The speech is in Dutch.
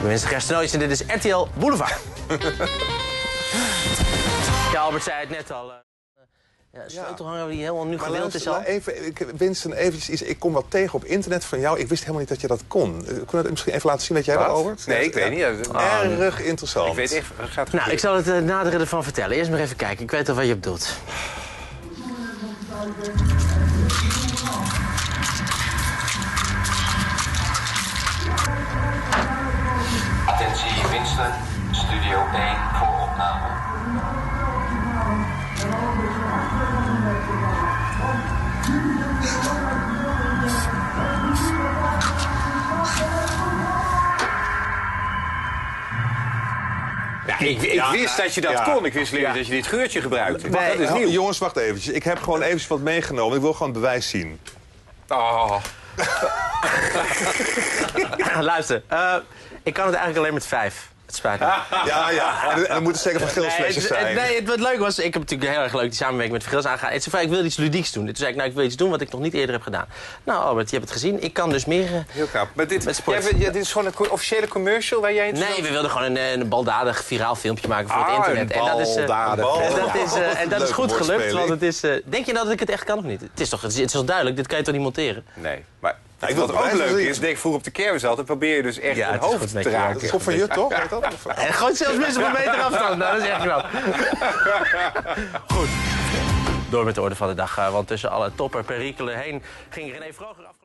Goedemiddag, Gersten en dit is RTL Boulevard. Ja, Albert zei het net al. Sleutelhanger die helemaal nu gewild is al. Winston, eventjes iets. Ik kom wat tegen op internet van jou. Ik wist helemaal niet dat je dat kon. Kun je dat misschien even laten zien? Weet jij daarover? Nee, ik weet niet. Erg interessant. Ik weet echt, gaat nou, ik zal het naderen ervan vertellen. Eerst maar even kijken. Ik weet al wat je bedoelt. Attentie Winston, Studio 1 voor opname. Ja, ik wist dat je dat kon. Ik wist alleen dat je dit geurtje gebruikte. Nee, dat is nieuw. Jongens, wacht eventjes. Ik heb gewoon eventjes wat meegenomen. Ik wil gewoon het bewijs zien. Oh. Luister, ik kan het eigenlijk alleen met 5. Het spijt me. Ja. En dan moet het zeker van Gilsflesjes zijn. Wat leuk was, ik heb natuurlijk heel erg leuk die samenwerking met Gils aangegaan. Het zei, ik wil iets ludieks doen. Toen zei ik, nou, ik wil iets doen wat ik nog niet eerder heb gedaan. Nou, Albert, je hebt het gezien. Ik kan dus meer Heel knap. Maar dit is gewoon een officiële commercial waar jij in... Nee, we wilden gewoon een baldadig viraal filmpje maken voor het internet. En dat is goed gelukt, want het is... denk je nou dat ik het echt kan of niet? Het is wel duidelijk, dit kan je toch niet monteren? Nee, maar... Wat ook leuk is, denk ik vroeger op de kermis altijd, probeer je dus echt een hoofd te raken. Dat is goed van je, toch? Weet dat? En gewoon zelfs minstens op een meter afstand. Nou, dat is echt knap. Goed. Door met de orde van de dag, want tussen alle topperperikelen heen ging René Vroger af.